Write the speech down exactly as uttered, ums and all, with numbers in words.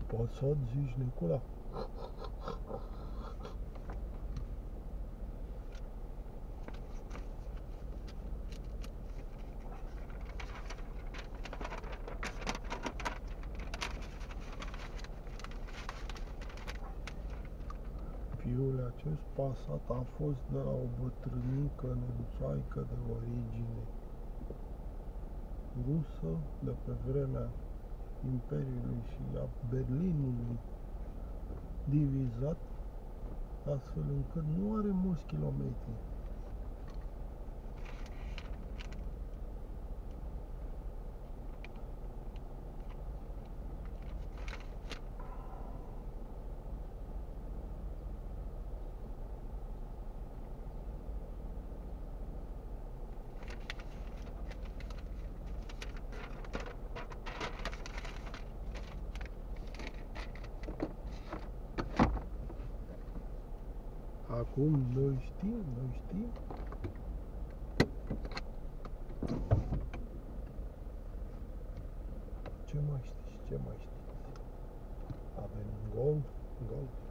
Pasat, zici, Nicola? Fiule, acest Passat a fost de la o bătrânică nemțoaică de origine rusă de pe vremea Imperiului și a Berlinului, divizat astfel încât nu are mulți kilometri. Acum noi știm, noi știm. Ce mai știți, ce mai știți? Avem un gol, gol.